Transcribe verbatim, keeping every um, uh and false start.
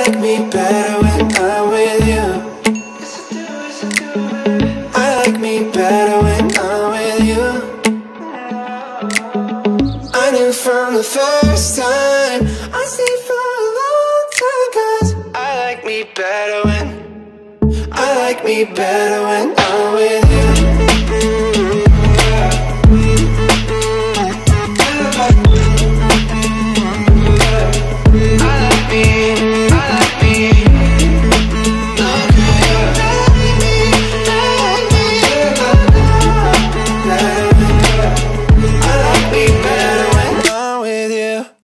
like me better when I'm with you. I like me better when I'm with you. I knew from the first time, I stayed for a long time, 'cause I like me better when I like me better when I'm with you.